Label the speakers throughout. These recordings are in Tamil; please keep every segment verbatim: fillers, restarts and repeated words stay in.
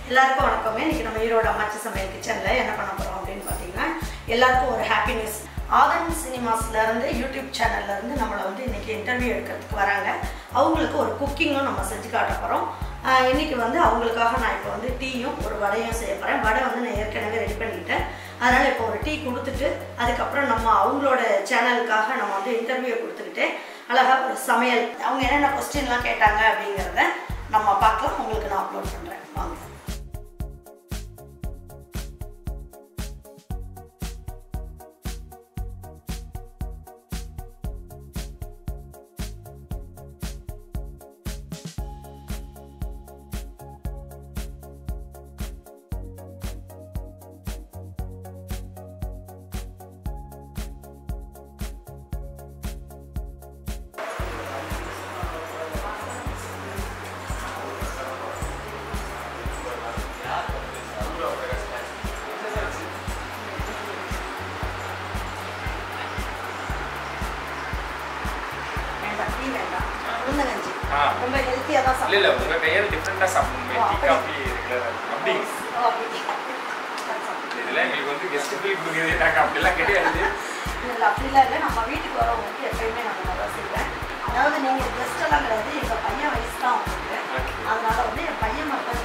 Speaker 1: எல்லாருக்கும் வணக்கமே. இன்னைக்கு நம்ம ஈரோடு அம்மாச்சி சமையல் கிச்சன்ல என்ன பண்ண போறோம் அப்படின்னு பாத்தீங்கன்னா எல்லாருக்கும் ஒரு ஹாப்பினஸ். ஆதன் சினிமாஸ்ல இருந்து யூடியூப் சேனல்ல இருந்து நம்மள வந்து இன்னைக்கு இன்டர்வியூ எடுக்கிறதுக்கு வராங்க. அவங்களுக்கு ஒரு குக்கிங்கும் நம்ம செஞ்சு காட்ட போறோம். இன்னைக்கு வந்து அவங்களுக்காக நான் இப்போ வந்து டீயும் ஒரு வடையும் செய்ய போறேன். வடை வந்து நான் ஏற்கனவே ரெடி பண்ணிட்டேன். அதனால இப்போ ஒரு டீ கொடுத்துட்டு அதுக்கப்புறம் நம்ம அவங்களோட சேனலுக்காக நம்ம வந்து இன்டர்வியூ கொடுத்துக்கிட்டு அழகா ஒரு சமையல் அவங்க என்னென்ன கொஸ்டின்லாம் கேட்டாங்க அப்படிங்கிறத நம்ம பார்க்கலாம். உங்களுக்கு நான் அப்லோட் பண்றேன். வாங்க. ரொம்ப ஹெல்த்தியா தான் சாப்பிடுங்க. இல்ல உங்க கையால டிஃபரண்டா சாப்பிடுங்க. டீ காபி ரெகுலரா அப்படி இதெல்லாம் எங்களுக்கு வந்து கெஸ்ட் ஃபீல் கொடுக்குறதே நாங்க அப்படிலாம் கிடையாது. இல்ல அப்படிலாம் இல்லை. நம்ம வீட்டுக்கு வரவங்களுக்கு எப்பயுமே நம்ம நல்லா செய்வேன். அதாவது நீங்க கெஸ்ட் எல்லாம் கிடையாது. எங்க பையன் வயசு தான் உங்களுக்கு. அதனால வந்து என் பையன் மட்டும்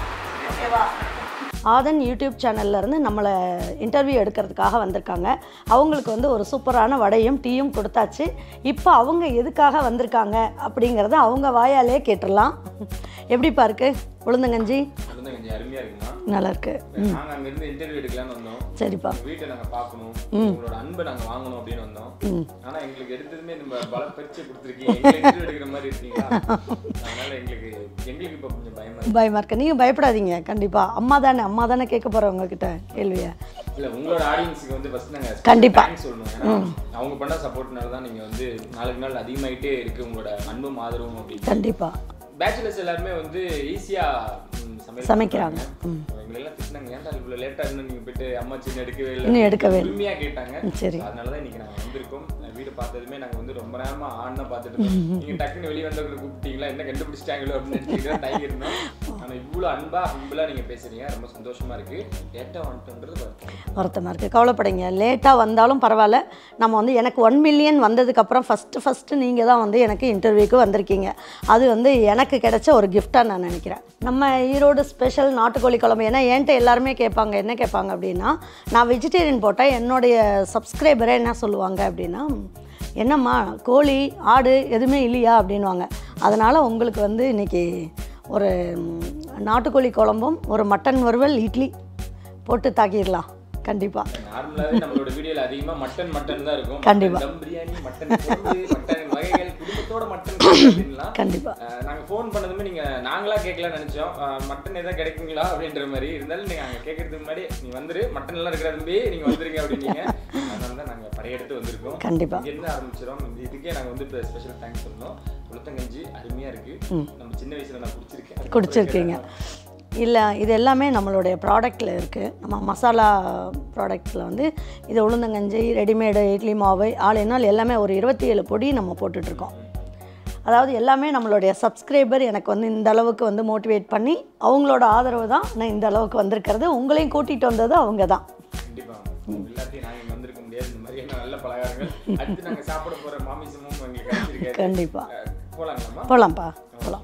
Speaker 1: ஓகேவா. ஆதன் யூடியூப் சேனல்லேருந்து நம்மளை இன்டர்வியூ எடுக்கிறதுக்காக வந்திருக்காங்க. அவங்களுக்கு வந்து ஒரு சூப்பரான வடையும் டீயும் கொடுத்தாச்சு. இப்போ அவங்க எதுக்காக வந்திருக்காங்க அப்படிங்கிறத அவங்க வாயாலே கேட்டுடலாம். எப்படிப்பா இருக்கு உளுந்தங்கஞ்சி?
Speaker 2: உளுந்தங்கஞ்சி அருமையா இருக்குமா?
Speaker 1: நல்லா இருக்கு.
Speaker 2: நாங்க அங்க இருந்து இன்டர்வியூ எடுக்கலாம்னு வந்தோம்.
Speaker 1: சரிப்பா.
Speaker 2: வீட்டை நாங்க பார்க்கணும், உங்களோட அன்பை நாங்க வாங்கணும் அப்படின்னு வந்தோம். ஆனா எங்களுக்கு எடுத்ததுமே நம்ம பல பரிச்சை கொடுத்துருக்கீங்க. எங்களுக்கு இன்டர்வியூ எடுக்கிற மாதிரி இருக்கீங்களா? அதனால எங்களுக்கு எங்களுக்கு இப்போ கொஞ்சம் பயமா இருக்கு.
Speaker 1: பயமா இருக்கு. நீங்க பயப்படாதீங்க. கண்டிப்பா அம்மா தானே அம்மா தானே கேட்க போறோம் உங்ககிட்ட கேள்வியா.
Speaker 2: இல்ல உங்களோட ஆடியன்ஸுக்கு வந்து ஃபர்ஸ்ட் நாங்க
Speaker 1: கண்டிப்பா
Speaker 2: சொல்லணும். ஏன்னா அவங்க பண்ண சப்போர்ட்னால தான் நீங்க வந்து நாளுக்கு நாள் அதிகமாயிட்டே இருக்கு உங்களோட அன்பும் ஆதரவும் அப்படின்னு.
Speaker 1: கண்டிப்பா பேச்சுலர்ஸ்
Speaker 2: எல்லாருமே வந்து ஈஸியா
Speaker 1: சமைக்கிறாங்க.
Speaker 2: எங்களெல்லாம் திட்டினாங்க, ஏன்டா இவ்வளோ லேட்டாக இருந்தால் நீங்கள் போயிட்டு அம்மா சின்ன எடுக்கவே இல்லை,
Speaker 1: இன்னும் எடுக்கவே
Speaker 2: உரிமையாக கேட்டாங்க.
Speaker 1: சரி,
Speaker 2: அதனால தான் இன்றைக்கி நாங்கள் வந்திருக்கோம். வீடு பார்த்ததுமே நாங்கள் வந்து ரொம்ப நேரமாக ஆடினா பார்த்துட்டு நீங்கள் டக்குன்னு வெளியே வந்தவங்களை கூப்பிட்டீங்களா, என்ன கண்டுபிடிச்சிட்டாங்களோ அப்படின்னு நினச்சிக்கிட்டு தான் டைம் இருந்தோம். ஆனால் இவ்வளோ அன்பாக அன்புலாம் நீங்கள் பேசுகிறீங்க, ரொம்ப சந்தோஷமாக இருக்குது. லேட்டாக வந்துட்டோன்றது
Speaker 1: வருத்தமாக இருக்குது. கவலைப்படைங்க, லேட்டாக வந்தாலும் பரவாயில்ல. நம்ம வந்து எனக்கு ஒன் மில்லியன் வந்ததுக்கப்புறம் ஃபஸ்ட்டு ஃபஸ்ட்டு நீங்கள் தான் வந்து எனக்கு இன்டர்வியூக்கு வந்திருக்கீங்க. அது வந்து எனக்கு கிடைச்ச ஒரு கிஃப்டாக நான் நினைக்கிறேன். நம்ம ஈரோடு ஸ்பெஷல் நாட்டுக்கோழி குழம்பு. ஏன்னா என்கிட்ட எல்லாருமே கேட்பாங்க, என்ன கேட்பாங்க அப்படின்னா, நான் வெஜிடேரியன் போட்டால் என்னுடைய சப்ஸ்கிரைபரே என்ன சொல்லுவாங்க அப்படின்னா, என்னம்மா கோழி ஆடு எதுவுமே இல்லையா அப்படின்வாங்க. அதனால் உங்களுக்கு வந்து இன்றைக்கி ஒரு நாட்டுக்கோழி குழம்பும் ஒரு மட்டன் வறுவல் இட்லி போட்டு தாக்கிடலாம். கண்டிப்பா
Speaker 2: நார்மலாவே நம்மளோட வீடியோல அதிகமா மட்டன் மட்டன் தான் இருக்கும்.
Speaker 1: கண்டிப்பா
Speaker 2: தம் பிரியாணி, மட்டன் குழம்பு, மட்டன் வகைகள், குடும்பத்தோட மட்டன் அப்படின்லாம்.
Speaker 1: கண்டிப்பா
Speaker 2: நாங்க ஃபோன் பண்ணதுமே நீங்க நாங்களா கேட்கலாம்னு நினைச்சோம். மட்டன் ஏதாவது கிடைக்குங்களா அப்படின்ற மாதிரி இருந்தாலும் நீங்க அங்க கேட்கறதுக்கு முன்னாடி நீ வந்துரு, மட்டன் எல்லாம் இருக்கிற தம்பி நீங்க வந்துருங்க அப்படின்னீங்க. அதனால தான் நாங்க படையெடுத்து வந்திருக்கோம்.
Speaker 1: கண்டிப்பா
Speaker 2: இங்க இருந்து ஆரம்பிச்சிடும். இந்த இதுக்கே நாங்க வந்து ஸ்பெஷல் தேங்க்ஸ் சொல்லணும். உளுத்தங்கஞ்சி அருமையா இருக்கு. நம்ம சின்ன வயசுல நான் குடிச்சிருக்கேன்.
Speaker 1: குடிச்சிருக்கீங்க இல்லை? இது எல்லாமே நம்மளுடைய ப்ராடக்டில் இருக்குது. நம்ம மசாலா ப்ராடக்டில் வந்து இது உளுந்தங்கஞ்சி, ரெடிமேடு இட்லி மாவு, ஆளினால் எல்லாமே ஒரு இருபத்தி ஏழு பொடி நம்ம போட்டுட்ருக்கோம். அதாவது எல்லாமே நம்மளுடைய சப்ஸ்கிரைபர் எனக்கு வந்து இந்த அளவுக்கு வந்து மோட்டிவேட் பண்ணி அவங்களோட ஆதரவு தான் நான் இந்த அளவுக்கு வந்திருக்கிறது. உங்களையும் கூட்டிகிட்டு வந்தது அவங்க தான்.
Speaker 2: கண்டிப்பாக எல்லாத்தையும் நாங்கள் வந்திருக்க முடியாது. இந்த மாதிரி நல்ல பலகாரங்கள் அடுத்து நாங்கள் சாப்பிட போகிற மாமிசமும் எங்களுக்கு கிடைச்சிருக்கேன்.
Speaker 1: கண்டிப்பாக
Speaker 2: போகலாங்களாம்மா?
Speaker 1: போகலாம்ப்பா போகலாம்.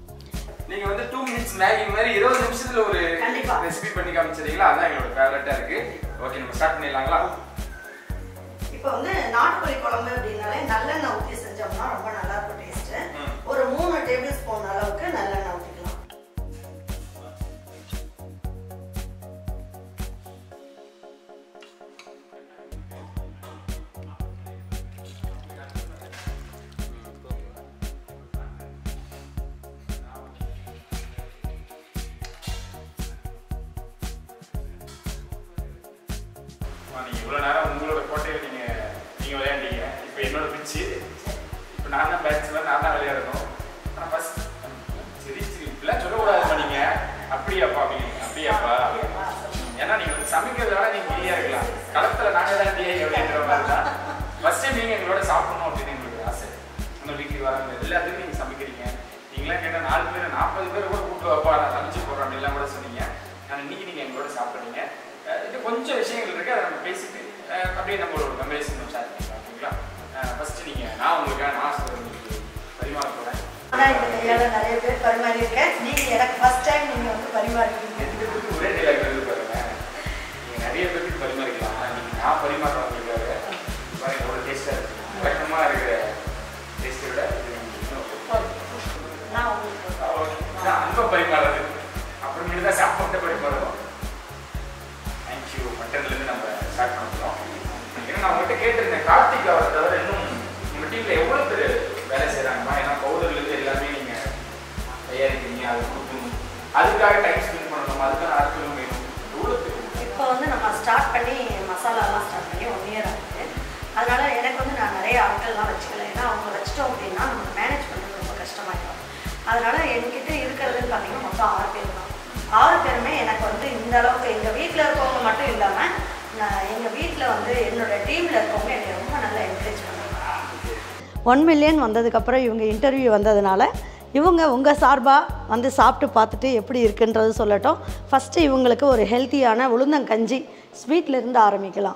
Speaker 2: நீங்க வந்து டூ மினிட்ஸ் மேகி மாதிரி இருபது நிமிஷத்துல ஒரு ரெசிபி பண்ணி காமிச்சிருக்கீங்களா? அதான் எங்களோட ஃபேவரட்டா இருக்கு. ஓகே, நம்ம ஸ்டார்ட் பண்ணிடலாங்களா?
Speaker 1: இப்போ வந்து நாட்டுக்கோழி குழம்பு அப்படின்னாலே நல்லெண்ணெய் ஊற்றி செஞ்சோம்னா ரொம்ப நல்லா இருக்கும் டேஸ்ட். ஒரு மூணு டேபிள் ஸ்பூன் அளவுக்கு நல்லெண்ணெய் ஊற்றிக்கலாம்.
Speaker 2: நீங்க இவ்வளவு நேரம் உங்களோட கோட்டையில நீங்க நீங்க விளையாண்டீங்க. இப்போ என்னோட பிச்சு. இப்போ நான் தான் பேட்ஸ்மேன், நான் தான் விளையாடணும். நான் ஃபர்ஸ்ட் சரி சரி இப்படிலாம் சொல்லக்கூடாதுமா. நீங்க அப்படியாப்பா அப்படிங்க அப்படியாப்பா. ஏன்னா நீங்க வந்து சமைக்கிறதால நீங்க ஃப்ரீயா இருக்கலாம். களத்துல நாங்க தான் டிஐ அப்படின்ற மாதிரி தான் ஃபர்ஸ்ட் டைம் நீங்க எங்களோட சாப்பிடணும் அப்படின்னு எங்களுக்கு ஆசை. உங்க வீட்டுக்கு வராங்க எல்லாத்துக்கும் நீங்க சமைக்கிறீங்க. நீங்களாம் கேட்டால் நாலு பேர் நாற்பது பேர் கூட கூப்பிட்டு வைப்பா நான் சமைச்சு போடுறோம் அப்படின்லாம் கூட சொன்னீங்க. இன்னைக்கு நீங்கள் எங்களோட சாப்பிட்றீங்க. இன்னும் கொஞ்சம் விஷயங்கள் இருக்குது, அதை நம்ம பேசிட்டு அப்படியே நம்ம ஒரு மெமரிஸ் நம்ம ஷேர் பண்ணிக்கலாம். ஓகேங்களா? ஃபஸ்ட்டு நீங்கள் நான் உங்களுக்காக நான் உங்களுக்கு பரிமாற போகிறேன்.
Speaker 1: ஆனால் இந்த கையால் நிறைய பேர் பரிமாறி இருக்கேன். நீங்கள் எனக்கு ஃபஸ்ட் டைம் நீங்கள் வந்து பரிமாறிக்கிறீங்க.
Speaker 2: ரெண்டு பேருக்கு ஒரே டைலாக் இருந்து பாருங்க. நீங்கள் நிறைய பேருக்கு பரிமாறிக்கலாம். ஆனால் நீங்கள் நான் பரிமாறுறவங்களுக்காக பாருங்க எவ்வளோ டேஸ்ட்டாக இருக்குது. வழக்கமாக இருக்கிற டேஸ்ட்டை விட
Speaker 1: நான் உங்களுக்கு
Speaker 2: அன்பை பரிமாறுறது அப்புறமேட்டு தான் சாப்பாட்டை பரிமாறுவோம். தேங்க்யூ. மட்டன்லேருந்து நம்ம ஸ்டார்ட் பண்ணிக்கிறோம். ஏன்னா நான் உங்கள்கிட்ட கேட்டிருந்தேன், கார்த்திக் அவரை தவிர இன்னும் உங்கள் டீமில் எவ்வளோ பேர் வேலை செய்கிறாங்கம்மா? ஏன்னா பவுடர்லேருந்து எல்லாமே நீங்கள் தயாரிக்கிறீங்க, அது கொடுக்கணும், அதுக்காக டைம் ஸ்பெண்ட் பண்ணணும், அதுக்கான ஆட்களும் வேணும். எவ்வளோ பேர்
Speaker 1: இப்போ வந்து நம்ம ஸ்டார்ட் பண்ணி மசாலாலாம் ஸ்டார்ட் பண்ணி ஒன் இயர் ஆகுது. அதனால எனக்கு வந்து நான் நிறைய ஆட்கள்லாம் வச்சுக்கல. ஏன்னா அவங்க வச்சுட்டோம் அப்படின்னா நமக்கு மேனேஜ் பண்ணுறது ரொம்ப கஷ்டமாயிடும். அதனால என்கிட்ட இருக்கிறதுன்னு பார்த்தீங்கன்னா மொத்தம் ஆறு பேர் தான். ஆறு பேருமே எனக்கு வந்து இந்த அளவுக்கு எங்கள் வீட்டில் இருக்கவங்க மட்டும் இல்லாமல் நான் எங்கள் வீட்டில் வந்து என்னோட டீமில் இருக்கவங்க என்னை ரொம்ப நல்லா என்கரேஜ் பண்ணுவாங்க. ஒன் மில்லியன் வந்ததுக்கப்புறம் இவங்க இன்டர்வியூ வந்ததுனால இவங்க உங்கள் சார்பாக வந்து சாப்பிட்டு பார்த்துட்டு எப்படி இருக்குன்றது சொல்லட்டும். ஃபஸ்ட்டு இவங்களுக்கு ஒரு ஹெல்த்தியான உளுந்தங்கஞ்சி ஸ்வீட்லேருந்து ஆரம்பிக்கலாம்.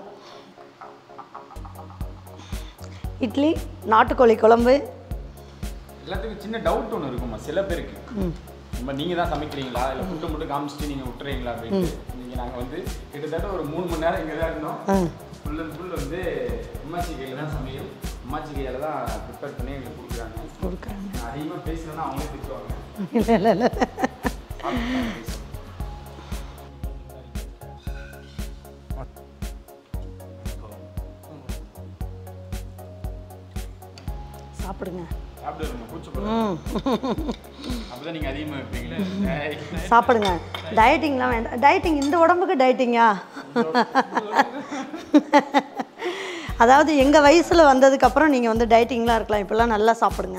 Speaker 1: இட்லி, நாட்டுக்கோழி குழம்பு.
Speaker 2: எல்லாத்துக்கும் சின்ன டவுட் ஒன்று இருக்குமா சில பேருக்கு, நம்ம நீங்கள் தான் சமைக்கிறீங்களா இல்லை ஃபுட்டை மட்டும் காமிச்சிட்டு நீங்கள் விட்டுறீங்களா அப்படின்ட்டு. நீங்கள் நாங்கள் வந்து கிட்டத்தட்ட ஒரு மூணு மணி நேரம் இங்கே தான் இருந்தோம். ஃபுல் அண்ட் ஃபுல் வந்து அம்மாச்சி கையில் தான் சமையல், அம்மாச்சி கையில் தான் ப்ரிப்பேர் பண்ணி எங்களுக்கு கொடுக்குறாங்க கொடுக்குறாங்க அதிகமாக பேசுகிறேன்னா அவங்களே திட்டுவாங்க.
Speaker 1: இல்லை இல்லை இல்லை சாப்பிடுங்க
Speaker 2: சாப்பிடுங்க கூச்சப்படுங்க. அப்பதான் நீங்க அதிகமா இருப்பீங்களே.
Speaker 1: சாப்பிடுங்க. டயட்டிங்லாம் வேண்டாம். டயட்டிங் இந்த உடம்புக்கு டயட்டிங்கா? அதாவது எங்கள் வயசில் வந்ததுக்கப்புறம் நீங்கள் வந்து டயட்டிங்லாம் இருக்கலாம். இப்போல்லாம் நல்லா சாப்பிடுங்க.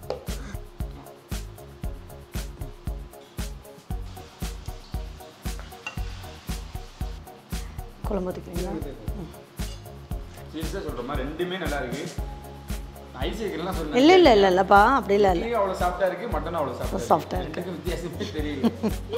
Speaker 1: குழம்பு ஊற்றிக்கிறீங்களா?
Speaker 2: சீரியஸாக சொல்கிறோமா, ரெண்டுமே நல்லா இருக்கு.
Speaker 1: இல்லை இல்லை இல்லை இல்லைப்பா, அப்படி இல்லை இல்லை
Speaker 2: அவ்வளோ சாஃப்டாக இருக்குது, மட்டன் அவ்வளோ சாஃப்டாக
Speaker 1: சாஃப்டாக இருக்குது.
Speaker 2: வித்தியாசமே தெரியல.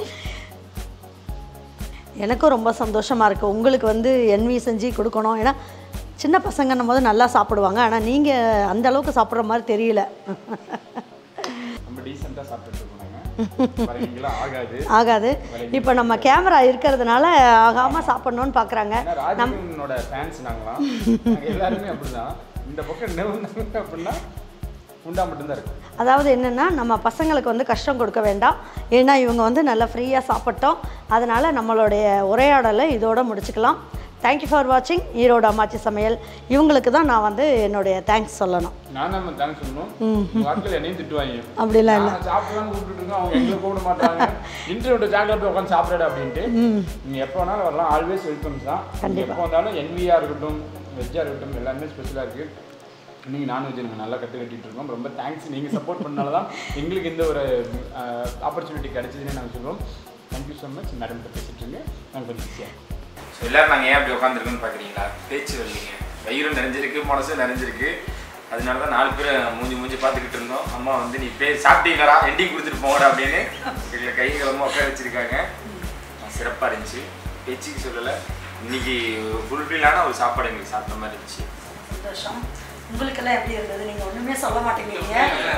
Speaker 1: எனக்கும் ரொம்ப சந்தோஷமாக இருக்குது. உங்களுக்கு வந்து என்வி செஞ்சு கொடுக்கணும். ஏன்னா சின்ன பசங்கன்னும் போது நல்லா சாப்பிடுவாங்க. ஆனால் நீங்கள் அந்த அளவுக்கு சாப்பிட்ற மாதிரி தெரியல.
Speaker 2: ரொம்ப டீசெண்டாக சாப்பிட்டுட்டு ஆகாது
Speaker 1: ஆகாது இப்போ நம்ம கேமரா இருக்கிறதுனால ஆகாமல் சாப்பிட்ணுன்னு பார்க்குறாங்க.
Speaker 2: நம்மளோட ஃபேன்ஸ் நாங்களாம் எல்லாருமே அப்படிதான். இந்த பக்கம் நெவுந்தாங்க அப்படின்னா உண்டா மட்டும்தான் இருக்கும்.
Speaker 1: அதாவது என்னென்னா நம்ம பசங்களுக்கு வந்து கஷ்டம் கொடுக்க வேண்டாம். ஏன்னா இவங்க வந்து நல்லா ஃப்ரீயாக சாப்பிட்டோம். அதனால் நம்மளுடைய உரையாடலை இதோடு முடிச்சுக்கலாம். தேங்க்யூ ஃபார் வாட்சிங் ஈரோடு அம்மாச்சி சமையல். இவங்களுக்கு தான் நான் வந்து என்னுடைய தேங்க்ஸ் சொல்லணும்.
Speaker 2: நான் நம்ம தேங்க்ஸ் சொல்லணும். வாட்கள் என்னையும் திட்டுவாங்க,
Speaker 1: அப்படிலாம் இல்லை
Speaker 2: சாப்பிடலாம்னு கூப்பிட்டு இருக்கோம், அவங்க எங்களை கூப்பிட மாட்டாங்க. இன்டர்வியூ ஜாக்கிரதை போய் உட்காந்து சாப்பிடாது அப்படின்ட்டு. நீங்கள் எப்போ வேணாலும் வரலாம், ஆல்வேஸ் வெல்கம் தான். கண்டிப்பாக எப்போ வந்தாலும் என்வியாக இருக்கட்டும், வெஜ்ஜாக இருக்கட்டும், எல்லாமே ஸ்பெஷலாக இருக்குது. நீங்கள் நான்வெஜ் நாங்கள் நல்லா கற்று கட்டிகிட்டு இருக்கோம். ரொம்ப தேங்க்ஸ். நீங்கள் சப்போர்ட் பண்ணனால தான் எங்களுக்கு இந்த ஒரு ஆப்பர்ச்சுனிட்டி கிடைச்சதுன்னு நாங்கள் சொல்லுவோம். Thank you so much. மேடம் பேசிட்டு இருங்க, நாங்கள் கொஞ்சம் ஈஸியாக. ஸோ எல்லோரும் நாங்கள் ஏன் அப்படி உட்காந்துருக்குன்னு பார்க்குறீங்களா? பேச்சு வரலீங்க, வயிறும் நிறைஞ்சிருக்கு, மனசும் நிறைஞ்சிருக்கு. அதனால தான் நாலு பேர் மூஞ்சி மூஞ்சி பார்த்துக்கிட்டு இருந்தோம். அம்மா வந்து நீ பே சாப்பிட்டீங்களா எண்டிங் கொடுத்துட்டு போங்கடா அப்படின்னு எங்களை கை கிளம்ப உட்கார வச்சுருக்காங்க. சிறப்பாக இருந்துச்சு, பேச்சுக்கு சொல்லலை. இன்னைக்கு ஃபுல்ஃபில்லான ஒரு சாப்பாடு எங்களுக்கு சாப்பிட்ட மாதிரி இருந்துச்சு.
Speaker 1: சந்தோஷம். உங்களுக்கெல்லாம் எப்படி இருந்தது? நீங்கள் ஒன்றுமே சொல்ல மாட்டேங்கிறீங்க.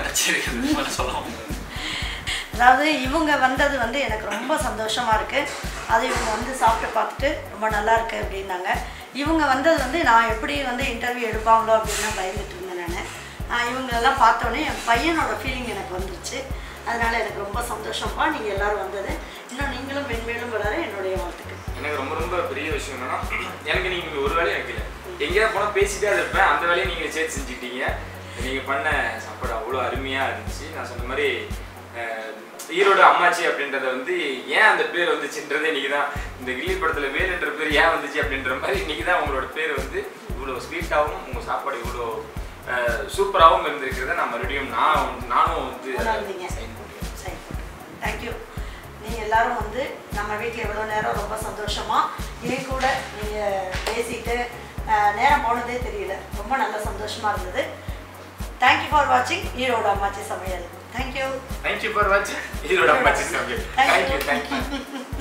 Speaker 1: அதாவது இவங்க வந்தது வந்து எனக்கு ரொம்ப சந்தோஷமாக இருக்குது. அது இவங்க வந்து சாப்பிட்டு பார்த்துட்டு ரொம்ப நல்லா இருக்குது அப்படின்னாங்க. இவங்க வந்தது வந்து நான் எப்படி வந்து இன்டர்வியூ எடுப்பாங்களோ அப்படின்னு தான் பயந்துட்டு இருந்தேன். நான் இவங்களெல்லாம் பார்த்தோன்னே என் பையனோட ஃபீலிங் எனக்கு வந்துருச்சு. அதனால் எனக்கு ரொம்ப சந்தோஷமாக நீங்கள் எல்லோரும் வந்தது. இன்னும் நீங்களும் மென்மேலும் வளர என்னுடைய வாழ்த்துக்கள்.
Speaker 2: எனக்கு ரொம்ப ரொம்ப பெரிய விஷயம் என்னன்னா, எனக்கு நீங்கள் ஒரு வேலையும் எனக்கு இல்லை, எங்கேயாவது போனால் பேசிட்டே இருப்பேன். அந்த வேலையை நீங்கள் சேர்த்து செஞ்சுக்கிட்டீங்க. நீங்கள் பண்ண சாப்பாடு அவ்வளோ அருமையாக இருந்துச்சு. நான் சொன்ன மாதிரி ஈரோடு அம்மாச்சி அப்படின்றத வந்து ஏன் அந்த பேர் வந்துச்சுன்றதே இன்றைக்கி தான், இந்த கில்லி படத்தில் வேலுன்ற பேர் ஏன் வந்துச்சு அப்படின்ற மாதிரி இன்றைக்கி தான் உங்களோட பேர் வந்து இவ்வளோ ஸ்வீட்டாகவும் உங்கள் சாப்பாடு இவ்வளோ சூப்பராகவும் இருந்திருக்கிறத நான் மறுபடியும் நான் நானும் வந்து சைன் பண்ணுறேன்.
Speaker 1: தேங்க்யூ. நீங்கள் எல்லோரும் வந்து நம்ம வீட்டில் எவ்வளோ நேரம் ரொம்ப சந்தோஷமாக இதே கூட நீங்கள் பேசிட்டு நேரம் போனதே தெரியல. ரொம்ப நல்ல சந்தோஷமாக இருந்தது. தேங்க்யூ ஃபார் வாட்சிங் ஈரோடு அம்மாச்சி சமையல். தேங்க்யூ.
Speaker 2: தேங்க்யூ ஃபார் வாட்சிங் ஈரோடு அம்மாச்சி சமையல். Thank you thank you.